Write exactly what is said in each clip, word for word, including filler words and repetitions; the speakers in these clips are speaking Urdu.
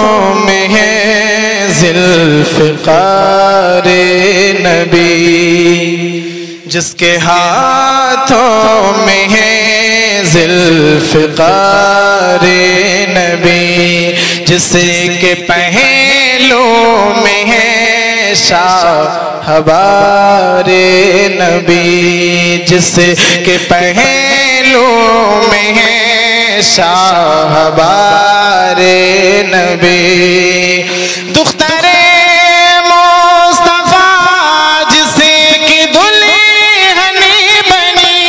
میں ہے ذوالفقار نبی، جس کے ہاتھوں میں ہے ذوالفقار نبی، جس کے پہلو میں ہے شاہبار نبی، جس کے پہلو میں ہے شاہبار نبی، دختر مصطفیٰ جس کی دلہن بنی،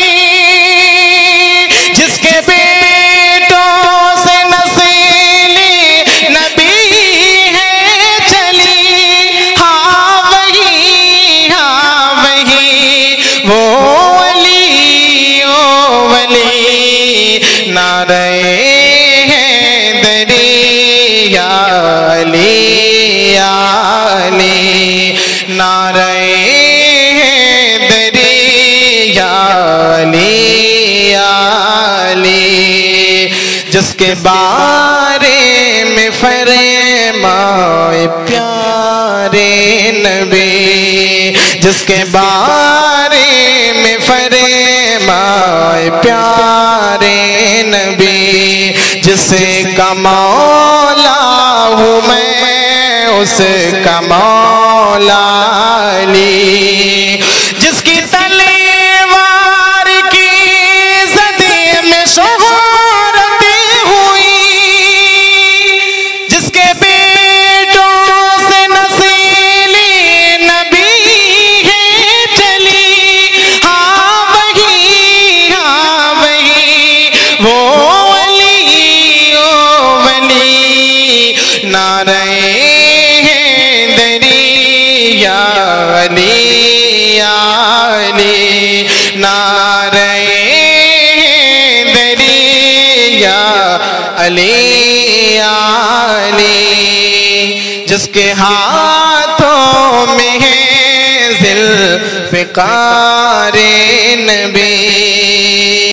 جس کے بیٹوں سے نسل نبی ہے چلی، ہاں وہی ہاں وہی وہ ولی او ولی، نعرہ حیدری یا علی یا علی، نعرہ حیدری یا علی یا علی، جس کے بارے میں فرمائے پیارے نبی، جس کے بارے میں فرمائے پیارے نبی، جس کا مولا ہوں میں اس کا مولا علی، جس کی تلوار کی زدی میں شہرت ہوئی، جس کے بیٹوں سے نسل نبی ہے چلی، ہاں وہی ہاں وہی وہ نعرہ حیدری یا علی یا علی، نعرہ حیدری یا علی یا علی، جس کے ہاتھوں میں ہے ذوالفقار نبی۔